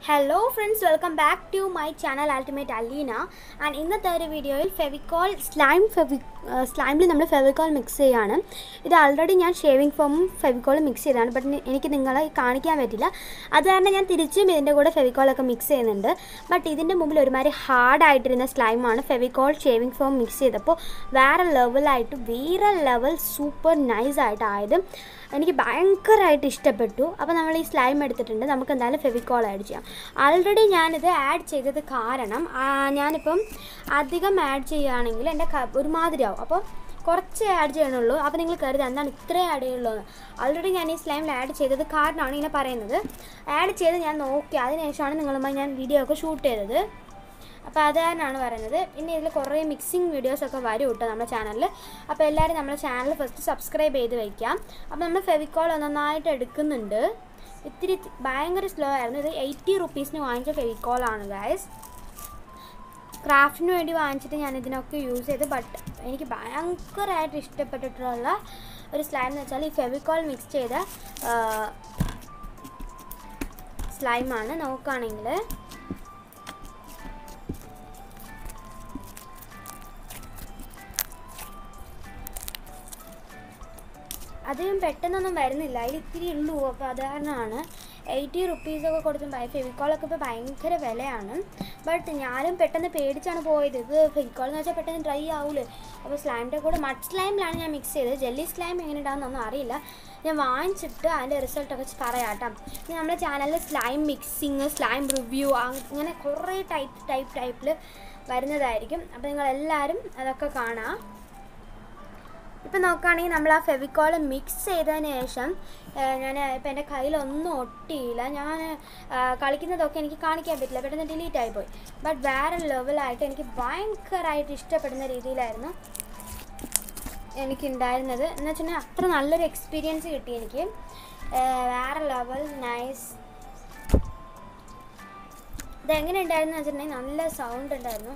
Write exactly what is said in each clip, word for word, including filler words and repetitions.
Hello friends, welcome back to my channel Ultimate Alina. And in the third video, Fevicol slime Fevi uh, slime we Fevicol mix cheyana. This already I shaving foam Fevicol mix cheyana, but എനിക്ക് നിങ്ങളെ കാണിക്കാൻ പറ്റില്ല. അത് കാരണം ഞാൻ തിരിച്ചും ഇതിന്റെ കൂടെ Fevicol ഒക്കെ mix ചെയ്യുന്നുണ്ട്. But ഇതിന്റെ മുമ്പിൽ ഒരുമാതിരി ഹാർഡ് ആയിട്ടിരുന്ന slime ആണ് Fevicol shaving foam mix ചെയ്തപ്പോൾ വേറെ ലെവൽ ആയിട്ട് വേറെ ലെവൽ സൂപ്പർ നൈസ് ആയിട്ട് ആയത്. എനിക്ക് ഭയങ്കരമായിട്ട് ഇഷ്ടപ്പെട്ടു. അപ്പോൾ നമ്മൾ ഈ സ്ലൈം എടുത്തിട്ടുണ്ട്. നമുക്ക് എന്തായാലും ഫെവിക്കോൾ ആഡ് ചെയ്യാം. ആൾറെഡി ഞാനിത് ആഡ് ചെയ്തത് കാരണം ഞാനിപ്പം അധികം ആഡ് ചെയ്യുകയാണെങ്കിൽ എൻ്റെ ഒരുമാതിരിയാവും. അപ്പോൾ കുറച്ച് ആഡ് ചെയ്യണുള്ളൂ. അപ്പോൾ നിങ്ങൾ കരുതുക എന്താണ് ഇത്രയും ആഡ് ചെയ്യുള്ളൂ എന്ന്. ആൾറെഡി ഞാൻ ഈ സ്ലൈമിൽ ആഡ് ചെയ്തത് കാരണമാണ് ഇങ്ങനെ പറയുന്നത്. ആഡ് ചെയ്ത് ഞാൻ നോക്കി അതിനുശേഷമാണ് നിങ്ങളുമായി ഞാൻ വീഡിയോ ഒക്കെ ഷൂട്ട് ചെയ്തത്. അപ്പോൾ അതാണ് പറയുന്നത്. ഇനി ഇതിൽ കുറേ മിക്സിങ് വീഡിയോസൊക്കെ വരും കേട്ടോ നമ്മുടെ ചാനലിൽ. അപ്പോൾ എല്ലാവരും നമ്മുടെ ചാനൽ ഫസ്റ്റ് സബ്സ്ക്രൈബ് ചെയ്ത് വയ്ക്കാം. അപ്പോൾ നമ്മൾ ഫെവിക്കോൾ നന്നായിട്ട് എടുക്കുന്നുണ്ട്. ഇത്തിരി ഭയങ്കര സ്ലോ ആയിരുന്നു. ഇത് എയ്റ്റി റുപ്പീസിന് വാങ്ങിച്ച ഫെവിക്കോളാണ് ഗൈസ്. ക്രാഫ്റ്റിന് വേണ്ടി വാങ്ങിച്ചിട്ട് ഞാൻ ഇതിനൊക്കെ യൂസ് ചെയ്ത്. ബട്ട് എനിക്ക് ഭയങ്കരമായിട്ട് ഇഷ്ടപ്പെട്ടിട്ടുള്ള ഒരു സ്ലൈം എന്ന് വെച്ചാൽ ഈ ഫെവിക്കോൾ മിക്സ് ചെയ്ത സ്ലൈമാണ്. നോക്കുകയാണെങ്കിൽ അധികം പെട്ടെന്നൊന്നും വരുന്നില്ല. അതിൽ ഇത്തിരി ഉള്ളൂ. അപ്പോൾ അത് കാരണമാണ് എയ്റ്റി റുപ്പീസൊക്കെ കൊടുത്തും ഫെവിക്കോളൊക്കെ ഇപ്പോൾ ഭയങ്കര വിലയാണ്. ബട്ട് ഞാനും പെട്ടെന്ന് പേടിച്ചാണ് പോയത്. ഇത് ഫെവിക്കോൾ എന്ന് വെച്ചാൽ പെട്ടെന്ന് ഡ്രൈ ആവില്ലേ. അപ്പോൾ സ്ലൈമിൻ്റെ കൂടെ മഡ് സ്ലൈമിലാണ് ഞാൻ മിക്സ് ചെയ്തത്. ജെല്ലി സ്ലൈം എങ്ങനെ ഉണ്ടാകുന്നൊന്നും അറിയില്ല. ഞാൻ വാങ്ങിച്ചിട്ട് അതിൻ്റെ റിസൾട്ടൊക്കെ പറയാം കേട്ടോ. ഇനി നമ്മുടെ ചാനലിൽ സ്ലൈം മിക്സിങ്, സ്ലൈം റിവ്യൂ അങ്ങനെ കുറേ ടൈപ്പ് ടൈപ്പ് ടൈപ്പിൽ വരുന്നതായിരിക്കും. അപ്പോൾ നിങ്ങളെല്ലാവരും അതൊക്കെ കാണാം. ഇപ്പം നോക്കുകയാണെങ്കിൽ നമ്മൾ ആ ഫെവിക്കോൾ മിക്സ് ചെയ്തതിന് ശേഷം ഞാൻ ഇപ്പം എൻ്റെ കയ്യിലൊന്നും ഒട്ടിയില്ല. ഞാൻ കളിക്കുന്നതൊക്കെ എനിക്ക് കാണിക്കാൻ പറ്റില്ല, പെട്ടെന്ന് ഡിലീറ്റ് ആയിപ്പോയി. ബട്ട് വേറെ ലെവലായിട്ട് എനിക്ക് ഭയങ്കരമായിട്ട് ഇഷ്ടപ്പെടുന്ന രീതിയിലായിരുന്നു എനിക്കുണ്ടായിരുന്നത്. എന്ന് വെച്ചിട്ടുണ്ടെങ്കിൽ അത്ര നല്ലൊരു എക്സ്പീരിയൻസ് കിട്ടി എനിക്ക്. വേറെ ലെവൽ നൈസ്. ഇതെങ്ങനെ ഉണ്ടായിരുന്നു വെച്ചിട്ടുണ്ടെങ്കിൽ നല്ല സൗണ്ട് ഉണ്ടായിരുന്നു.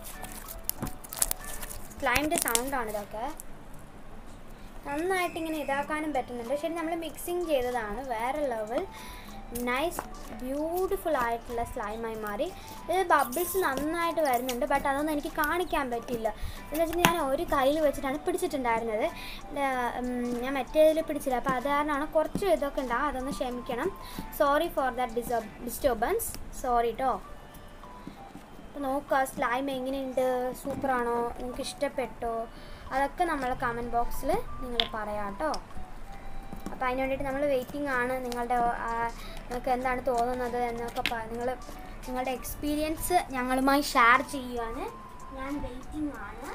സ്ലൈമിൻ്റെ സൗണ്ടാണ് ഇതൊക്കെ. നന്നായിട്ട് ഇങ്ങനെ ഇതാക്കാനും പറ്റുന്നുണ്ട്. ശരി, നമ്മൾ മിക്സിങ് ചെയ്തതാണ്. വേറെ ലെവൽ നൈസ് ബ്യൂട്ടിഫുൾ ആയിട്ടുള്ള സ്ലൈമായി മാറി. ഇത് ബബിൾസ് നന്നായിട്ട് വരുന്നുണ്ട്. ബട്ട് അതൊന്നും എനിക്ക് കാണിക്കാൻ പറ്റില്ല. എന്ന് വെച്ചിട്ടുണ്ടെങ്കിൽ ഞാൻ ഒരു കയ്യിൽ വെച്ചിട്ടാണ് പിടിച്ചിട്ടുണ്ടായിരുന്നത്. ഞാൻ മറ്റേതിൽ പിടിച്ചില്ല. അപ്പോൾ അത് കാരണമാണ് കുറച്ച് ഇതൊക്കെ ഉണ്ടാകും. അതൊന്ന് ക്ഷമിക്കണം. Sorry for that dis disturbance sorry കേട്ടോ. അപ്പോൾ നോക്കുക സ്ലൈം എങ്ങനെയുണ്ട്, സൂപ്പറാണോ, നിങ്ങൾക്ക് ഇഷ്ടപ്പെട്ടോ, അതൊക്കെ നമ്മൾ കമൻറ്റ് ബോക്സിൽ നിങ്ങൾ പറയാം കേട്ടോ. അപ്പോൾ അതിന് വേണ്ടിയിട്ട് നമ്മൾ വെയിറ്റിംഗ് ആണ്. നിങ്ങളുടെ നിങ്ങൾക്ക് എന്താണ് തോന്നുന്നത് എന്നൊക്കെ നിങ്ങൾ നിങ്ങളുടെ എക്സ്പീരിയൻസ് ഞങ്ങളുമായി ഷെയർ ചെയ്യുവാണ്. ഞാൻ വെയിറ്റിംഗ് ആണ്.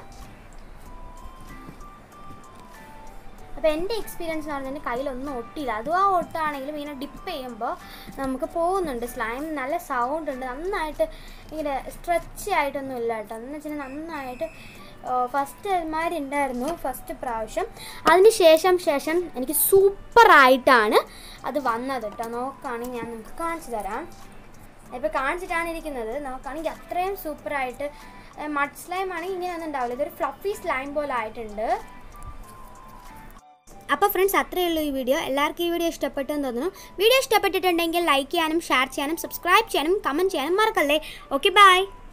അപ്പോൾ എൻ്റെ എക്സ്പീരിയൻസ് എന്ന് പറഞ്ഞാൽ എൻ്റെ കയ്യിലൊന്നും ഒട്ടിയില്ല. അതും ആ ഒട്ടാണെങ്കിലും ഇങ്ങനെ ഡിപ്പ് ചെയ്യുമ്പോൾ നമുക്ക് പോകുന്നുണ്ട്. സ്ലൈം നല്ല സൗണ്ട് ഉണ്ട്. നന്നായിട്ട് ഇങ്ങനെ സ്ട്രെച്ച് ആയിട്ടൊന്നും ഇല്ല കേട്ടോ. എന്ന് വെച്ചാൽ നന്നായിട്ട് ഫസ്റ്റ് ഒരുമാതിരി ഉണ്ടായിരുന്നു ഫസ്റ്റ് പ്രാവശ്യം. അതിന് ശേഷം ശേഷം എനിക്ക് സൂപ്പറായിട്ടാണ് അത് വന്നത് കേട്ടോ. നോക്കുകയാണെങ്കിൽ ഞാൻ നിങ്ങൾക്ക് കാണിച്ചു തരാം. ഇപ്പോൾ കാണിച്ചിട്ടാണ് ഇരിക്കുന്നത്. നോക്കുകയാണെങ്കിൽ അത്രയും സൂപ്പറായിട്ട് മഡ് സ്ലൈം ആണെങ്കിൽ ഇങ്ങനെ ഒന്നും ഉണ്ടാവില്ല. ഇതൊരു ഫ്ലഫി സ്ലൈം പോലെ ആയിട്ടുണ്ട്. അപ്പോൾ ഫ്രണ്ട്സ്, അത്രയേ ഉള്ളൂ ഈ വീഡിയോ. എല്ലാവർക്കും ഈ വീഡിയോ ഇഷ്ടപ്പെട്ടെന്ന് തോന്നുന്നു. വീഡിയോ ഇഷ്ടപ്പെട്ടിട്ടുണ്ടെങ്കിൽ ലൈക്ക് ചെയ്യാനും ഷെയർ ചെയ്യാനും സബ്സ്ക്രൈബ് ചെയ്യാനും കമൻറ്റ് ചെയ്യാനും മറക്കല്ലേ. Okay, by.